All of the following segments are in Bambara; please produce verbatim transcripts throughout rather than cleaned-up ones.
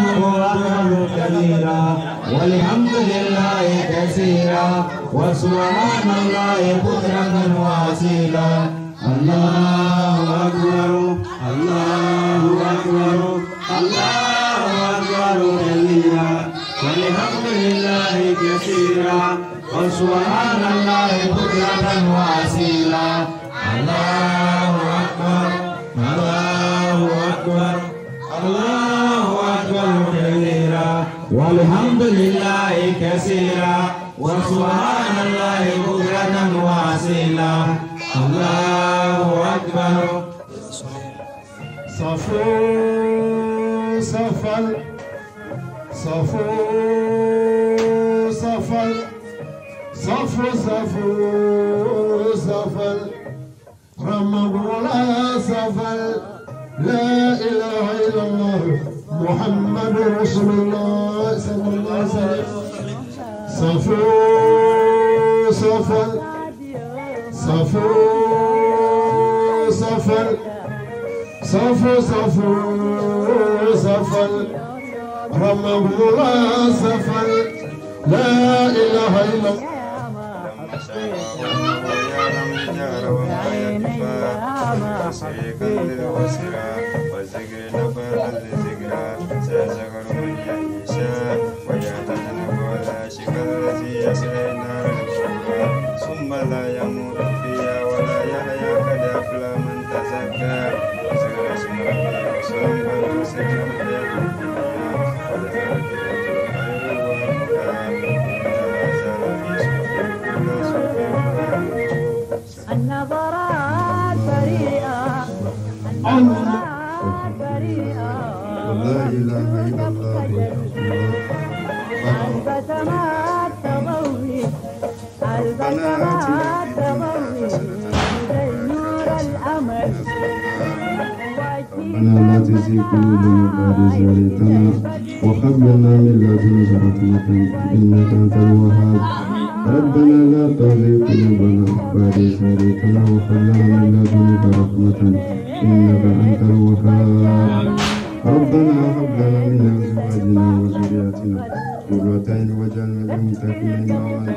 أكبر كبيرا والحمد لله كثيرا وسبحان الله بكرة وأصيلا الله أكبر الله أكبر الله أكبر كبيرا والحمد لله كثيرا وسبحان الله بكرة وأصيلا الله أكبر الله أكبر الله أكبر كبيرا والحمد لله كثيرا وسبحان الله بكرة وأصيلا الله أكبر صفو صفل صفو صفل صفو صفو صفل رمضان صفل لا إله إلا الله محمد رسول الله صلى الله عليه وسلم صفو صفل صفو صفل صفو صفو صفل رمضان صفل لا إله إلا الله ثم لا يموت فيها ولا يحيا قد أفلح من تزكى وذكر اسم ربه وصلى وسلم النظرات بريئة النظرات بريئة لا إله إلا الله البسمات تضوي البسمات تضوي زي نور الأمل ربنا لا تزغ قلوبنا بعد إذ هديتنا وهب لنا من لدنك رحمة إنك أنت الوهاب ربنا لا تزغ قلوبنا بعد إذ هديتنا وهب لنا من لدنك رحمة إنك أنت الوهاب ربنا هب لنا من أزواجنا وذرياتنا قرة أعين واجعلنا للمتقين إماما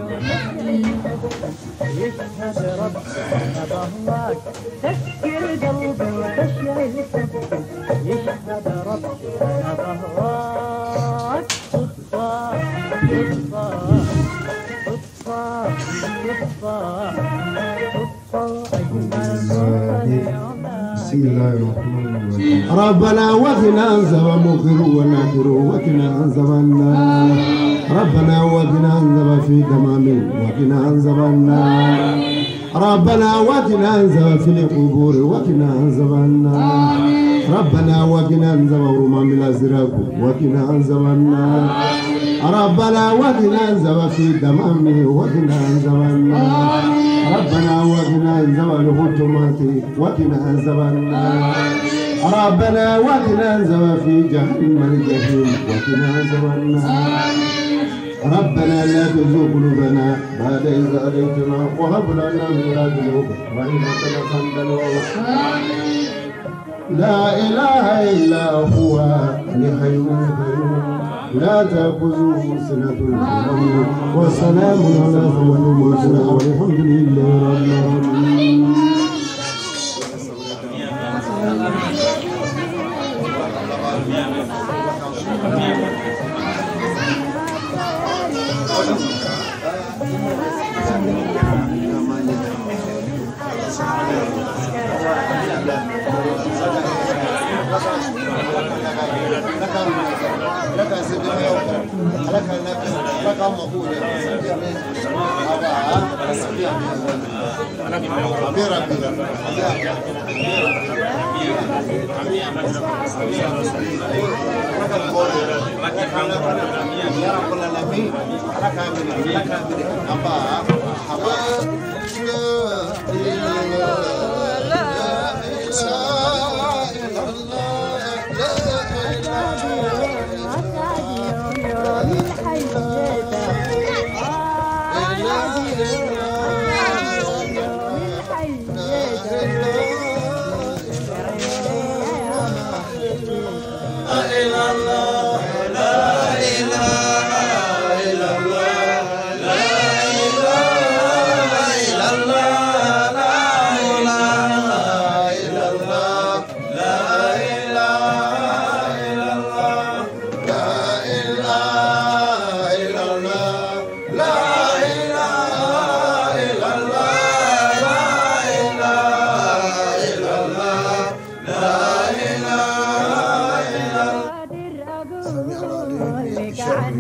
يشهد ربنا بهواك تسكر قلبي وتشعل صدري يشهد ربنا بهواك صدفة صدفة صدفة صدفة صدفة أجمل بسم الله الرحمن الرحيم ربنا وقنا عذاب مكر ونكر وقنا عذاب النار ربنا وقنا عذاب في دمام وقنا عذاب النار ربنا وقنا عذاب في القبور وقنا عذاب النار ربنا وقنا عذاب رمام الازرق وقنا عذاب النار ربنا وقنا عذاب في دمام وقنا عذاب النار ربنا وقنا عذاب الهجمات وقنا عذاب النار ربنا وقنا عذاب في جهنم الجحيم وقنا عذاب النار ربنا لا تزغ قلوبنا بعد إذ هديتنا وهب لنا من لدنك رحمة إنك أنت الوهاب لا إله إلا هو الحي القيوم لا تأخذه سنة ولا نوم وسلام على المرسلين والحمد لله رب العالمين.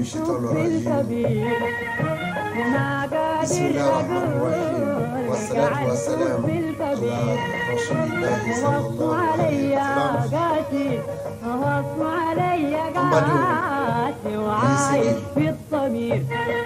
الشيطان الرجيم بسم الله الرحمن الرحيم والصلاة والسلام على رسول الله صلى الله عليه وسلم أمدو يسير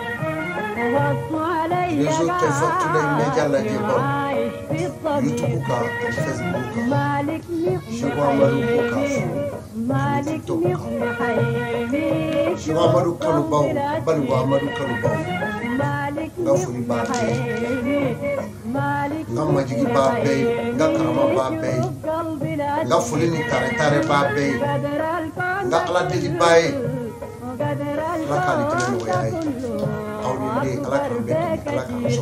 réseau téléphone tous les médias là débord YouTube ka Facebook ka je vois Amadou ka TikTok je vois Amadou Kaloubaw bali wa Amadou Kaloubaw nga furi ba be nga majigi ba be nga karama ba be nga furi ni tare tare ba be nga ala deli ba e la kali kele no yaay awni ala kan be ala kan so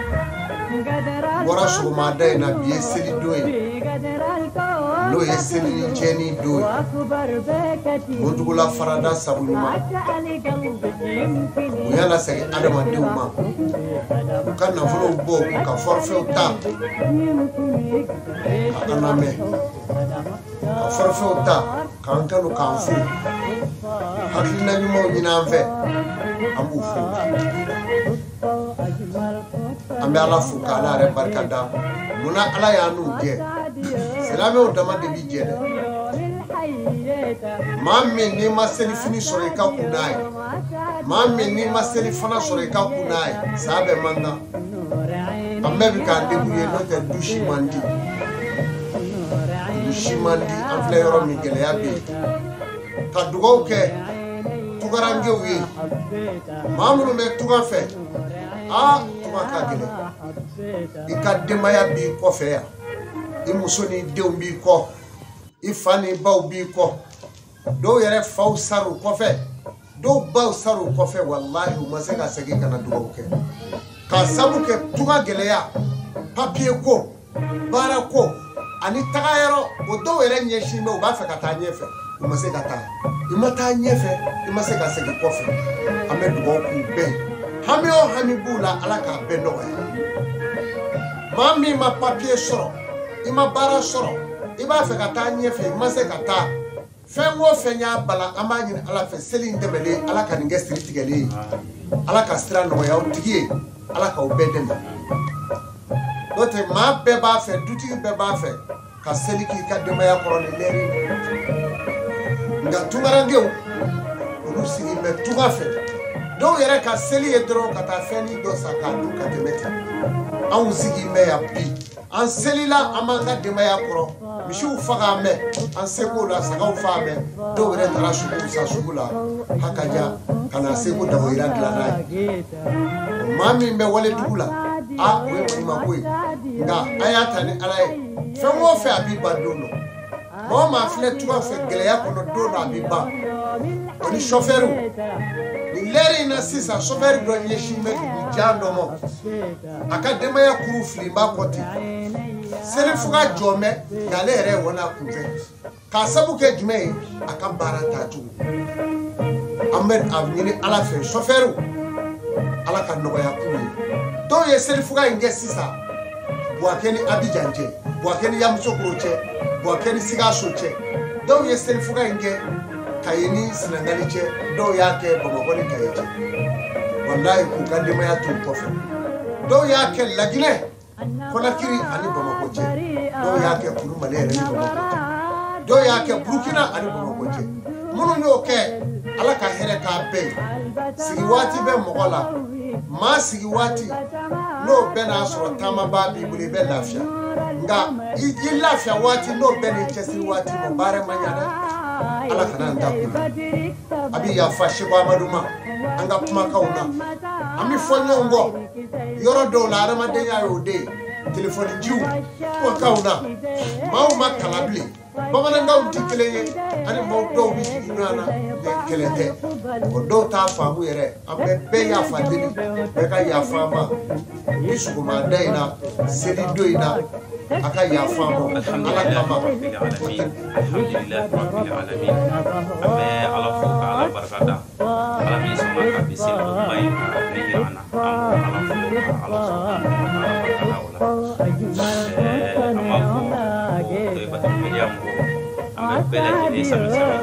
bora so ma dai na biye seli doy lo ye seli jeni doy mondu la farada sabunuma yala se adama diuma kan na volo bo ka forfait ta ana me forfait ta kan kanu kan fu hakina ni mo nyina fe ambu fu ambe ala fu kala re barkada muna ala ya nu je selame o dama de bi je de mamme ni ma seli fini sore ka kunai mamme ni ma seli fana sore ka kunai sabe manga amme bi ka de buye no te dushi mandi dushi mandi amfle yoro mi gele ya bi ka dugo ke tugarange wi mamunu me tuga fe ah tuga ka gele ikademaya bi ko fe ya imusoni deum bi ko ifani baw bi ko do yere faw saru ko fe do baw saru ko fe wallahi o masaka sege kana dugo ke ka sabuke tuga gele ya papier ko bara ko ani tagayero o do yere nyeshi me o ba fe kata nyefe o masaka ta imata nyefe imasaka sege ko fe ame dugo ku be hami o hami bula alaka be no ya mami ma papier soro ima bara soro iba fe kata nyefe imasaka ta fengo fenya bala amani ala fe seli ndebele ala ka ngestri tigele ala ka stra no ya utigie ala ka obeden dote ma be ba fe duti be ba fe ka seli ki ka de maya korone leri nga tungarange o ulu sigi me tunga fe do yere ka seli edro ka ta feni do saka du ka de meta an sigi me ya bi an seli la amanga de maya koro mishu faga me an seko la saka fa me do yere tara shugu sa shugula hakaja kana seko da hoira glana mami me wale dugula a we we ma boy nga ayata ni alai fenwo fe abi badono mo ma fle tuwa fe gele ya kono do na abi ba oni chauffeur ni leri na sisa chauffeur do yeshi me ni jando mo akadema ya kuru flimba koti sele fuga jome yale re wona kunje ka sabuke jume akambara tatu amen avni ala fe chauffeur ala ka no ya kunu to ye sele fuga nge sisa bwakeni abijanje bwakeni yamso kroche bwakeni siga soche do ye sele fuga nge kayeni sinangali che do yake bomogoni kayeche wallahi ku kadema ya tu kofa do yake lagine konakiri ani bomogoje do yake kuru malere ni bomogoje do yake burkina ani bomogoje munu nyoke ala ka here ka be sigiwati be mogola ma sigiwati no be na so tama ba bi buli be lafia nga i lafia wati no be ni chesi wati mo bare manyana ala kana ndaku abi ya fashi ba maduma anga kuma kauna ami fonyo ngo yoro do la rama de ya yode telephone jiu ko kauna mawu makalabli baba na ngaw tikeleye ani mo do bi inana de kelete o do ta famu yere ambe be ya fadini be ka ya fama isugo ma daina sedi doina aka ya famo ala kama alhamdulillah rabbil alamin ambe ala fuka ala barakada ala mi sama ka bisil mai ni ana ala fuka ala subhanahu wa ta'ala amma ko to batam yamu ambe bɛɛ lajɛlen sami sami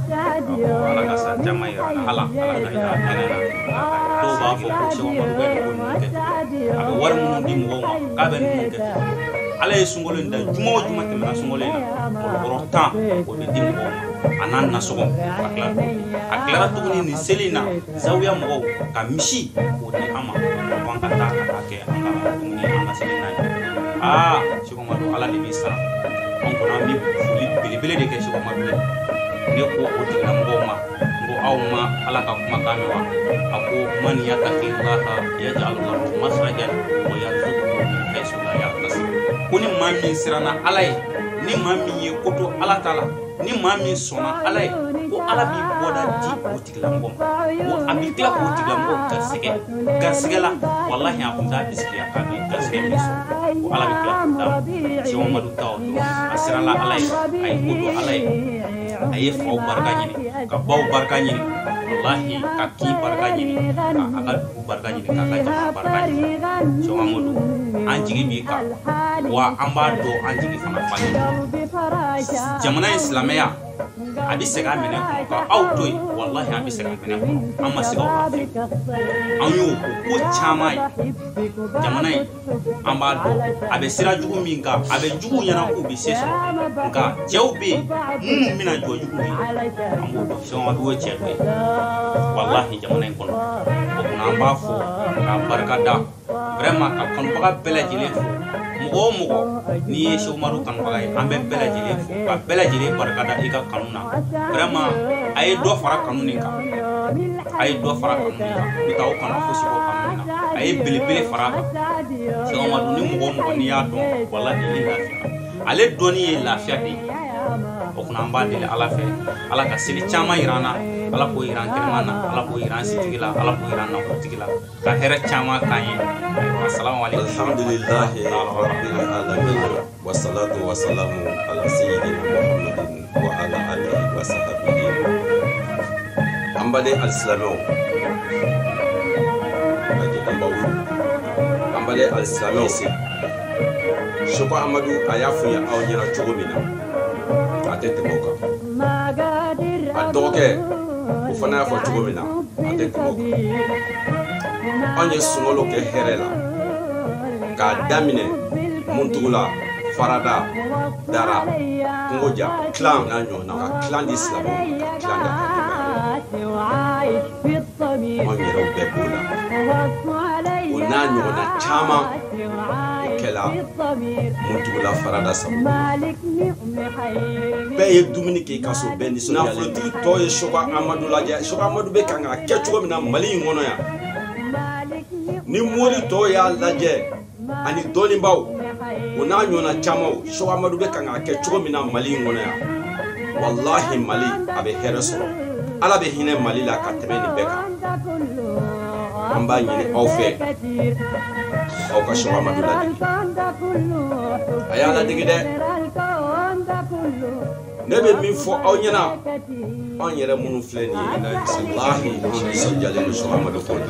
ala ka san caman yira ala ala ka yira kɛnɛ na dɔw b'a fɔ ko Seku Amadu bɛ nin ko ninnu kɛ a bɛ wari minnu di mɔgɔw ma k'a bɛ ninnu kɛ ala ye sunkalo in da juma o juma tɛmɛna sunkalo in na kɔrɔ tan o bɛ di mɔgɔw ma a n'a nasɔgɔ a tila a tilara tuguni nin seli in na zawiya mɔgɔw ka misi k'o di an ma ko an ka taa ka taa kɛ an ka dumuni an ka seli n'a ye aa Seku Amadu ala de b'i sara an kɔni an bɛ foli belebele de kɛ Seku Amadu ye ne ko o tigilamɔgɔw ma n ko aw ma ala ka kumakan mɛn wa a ko man yattaqillaha yaj'al lahu makhrajan wa yarzuqhu min haythu la yahtasib ko ni maa min siranna ala ye ni maa min ye ko to ala ta la ni maa min sɔnna ala ye ko ala b'i bɔda di o tigilamɔgɔ ma ko a b'i tila k'o tigilamɔgɔ garisɛgɛ garisɛgɛ la walahi a kun t'a bisikiya k'a bɛ garisɛgɛ min sɔrɔ ko ala bɛ tila k'o d'a ma Seku Amadu ta o don a siranna ala ye a ye ko don ala ye a ye faw barika ɲini ka baw barika ɲini wallahi ka kin barika ɲini ka a ka dugu barika ɲini k'a ka jamana barika ɲini Seku Amadu an jigi b'i kan wa an b'a dɔn an jigi fana falen jamana in silamɛya a bɛ segin a minɛ kɔnɔ ka aw to yen wallahi a bɛ segin a minɛ kɔnɔ an ma se ka o lafiya an y'o ko caman ye jamana in an b'a dɔn a bɛ sira jugu min kan a bɛ jugu ɲɛna k'u bɛ se sɔrɔ nka cɛw bɛ yen minnu bɛna jɔ jugu ye an b'o dɔn Seku Amadu o cɛ dɔ ye wallahi jamana in kɔnɔ o kunna an b'a fɔ k'a barika da vraiment ka kanubaga bɛɛ lajɛlen fo mɔgɔ o mɔgɔ n'i ye Seku Amadu kanubaga ye an bɛ bɛɛ lajɛlen fo ka bɛɛ lajɛlen barika da i ka kanu na vraiment a ye dɔ fara kanu nin kan a ye dɔ fara kanu nin kan i ka o kana fosi bɔ kanu nin na a ye belebele fara a kan Seku Amadu ni mɔgɔ o mɔgɔ n'i y'a dɔn wallahi i lafiya ale dɔnni ye lafiya de ye o kunna an b'a deli ala fɛ ala ka seli caman yira an na ala k'o yira an kɛnɛma na ala k'o yira an sitigi la ala k'o yira an nafolotigi la ka hɛrɛ caman k'an ye assalamu alaikum alhamdulillahi rabbil alamin wassalatu wassalamu ala sayyidina muhammadin wa ala alihi wa sahbihi an baden alsilamɛw an baden alsilamɛw se Seku Amadu a y'a fɔ aw ɲɛna cogo min na a tɛ tɛmɛ o kan a dɔgɔkɛ o fana y'a fɔ cogo min na a tɛ tɛmɛ o kan anw ye sunkalo kɛ hɛrɛ la k'a daminɛ Muntugula Farada Dara Kungoja clan n'a ɲɔgɔnna ka clan di silamɛw ma ka clan di anw yɛrɛw bɛɛ b'o la o n'a ɲɔgɔnna caman kɛla Muntugula Farada sabu bɛɛ ye dumuni kɛ i ka so bɛɛ nisɔndiyalen nafolotigi tɔ ye Seku Amadu lajɛ Seku Amadu bɛ kan k'a kɛ cogo min na Mali in kɔnɔ yan ni mori tɔw y'a lajɛ ani dɔnnibaw o n'a ɲɔgɔnna camanw Seku Amadu bɛ kan k'a kɛ cogo min na Mali in kɔnɔ yan wallahi Mali a bɛ hɛrɛ sɔrɔ ala bɛ hinɛ Mali la ka tɛmɛ nin bɛɛ kan an b'a ɲini aw fɛ aw ka Seku Amadu ladege a y'a ladege dɛ ne bɛ min fɔ aw ɲɛna anw yɛrɛ minnu filɛ nin ye wallahi anw nisɔndiyalen don Seku Amadu ko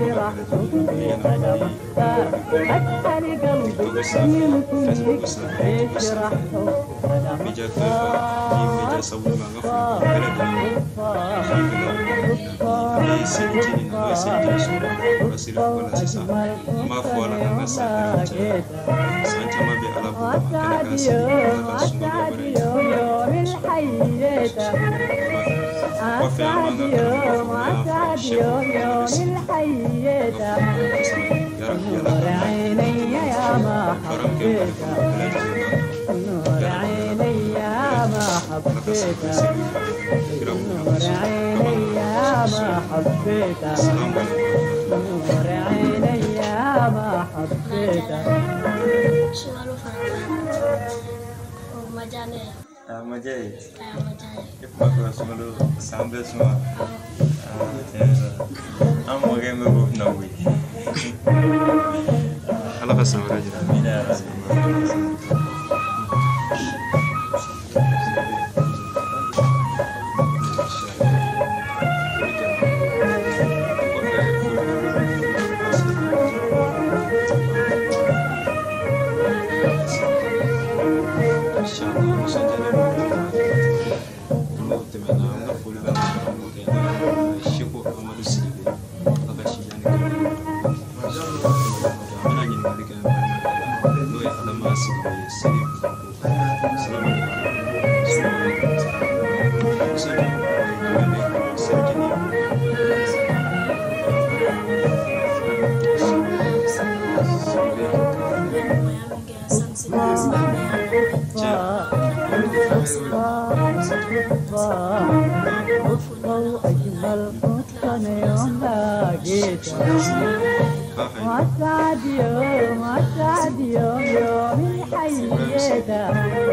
Majai, kita kalau semua sambil semua, am mau game mau nawi. Kalau pasal orang jadi. أجمل حسن يوم لقيته وأسعد يوم أسعد يوم يوم حييته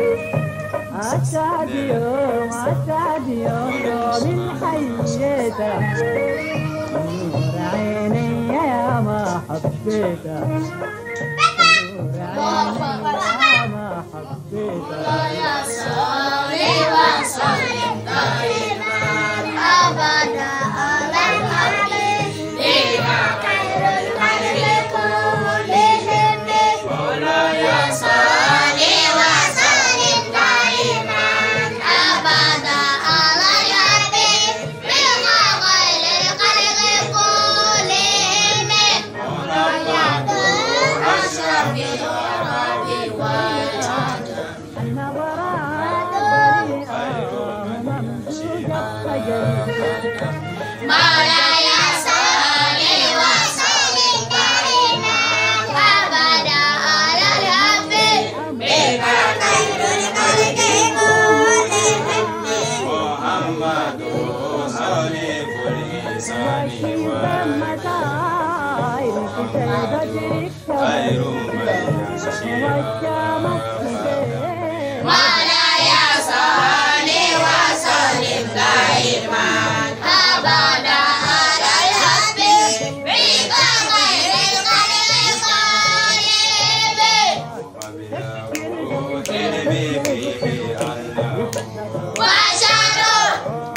أسعد يوم أسعد يوم يوم حييته نور عيني يا ما حبيته نور عيني يا ما حبيته يا صلي وسلم دائما أبدا على الحبيب خير الخلق كلهم مولاي صلي وسلم دائما أبدا على الحبيب خير الخلق كلهم مولاي أشرف العرب والعجم مولاي صلي وسلم دائما أبدا على الحبيب بك خير الخلق كلهم محمد صلي الإنسان خير من يمشي مولاي صلي وسلم دائما أبدا على الحبيب بك خير الخلق كلهم علمي فيه أنه وشروا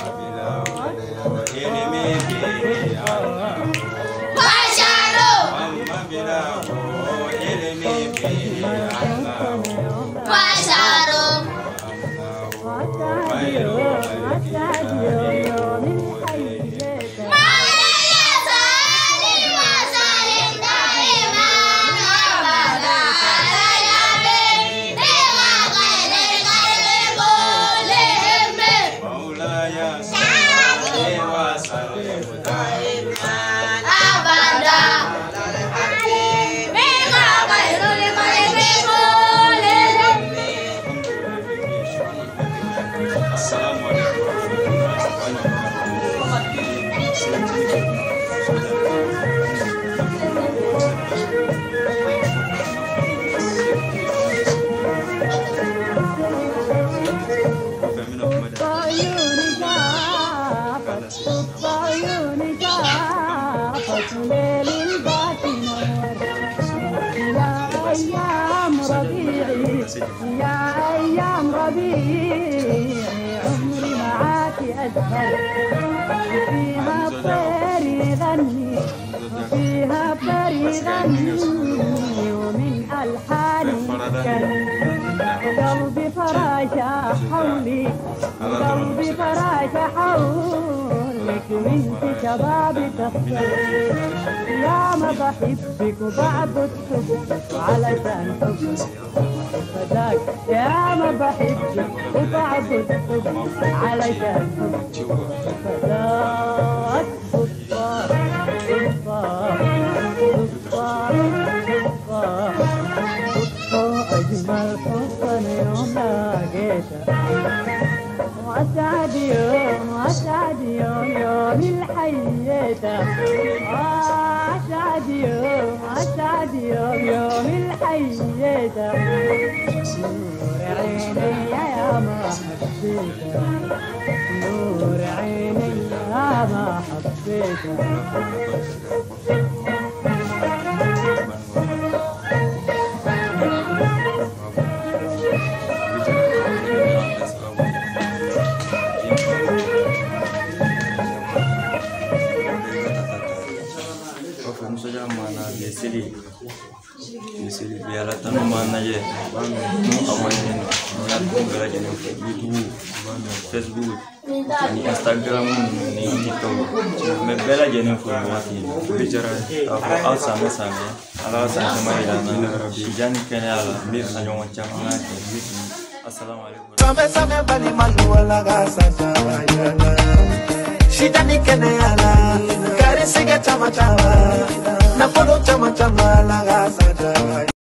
علمي فيه أنه وشروا أما بلا علمي فيه أنه وشروا خير مولاي صلي وسلم دائما أبدا على الحبيب بك خير الخلق كلهم مولاي صلي وسلم دائما أبدا على الحبيب بك خير الخلق كلهم السلام عليكم ورحمة عيوني جافت عيوني جافت ليل الباطن يا أيام ربيعي يا أيام ربيعي عمري معاك أزهر فيها الطير يغني فيها الطير يغني ومن ألحاني كان قلبي فراشة حولي قلبي فراشة حولك وانت شبابي تختاري يا ما بحبك وبعبد حبك علشان حبك فداك يا ما بحبك وبعبد حبك علشان حبك فداك بطار بطار بطار بطار أجمل حسن يوم لقيته وأسعد يوم وأسعد يوم يوم الحييته وأسعد يوم وأسعد يوم يوم الحييته نور عيني يا ما حبيته نور عيني يا ما حبيته saja mana lesili lesili biara tanu mana ye nu awalnya ya bela jene YouTube Facebook ni Instagram ni TikTok me bela jene fo wati bicara aku al sama sama ala sama ila na jani kene ala mi anyo chama ke assalamu alaikum. Same same bali malu wala gasa tawayala. Shida ni kene ala, kari siga chama chama, na podo chama chama la gasa tawayala.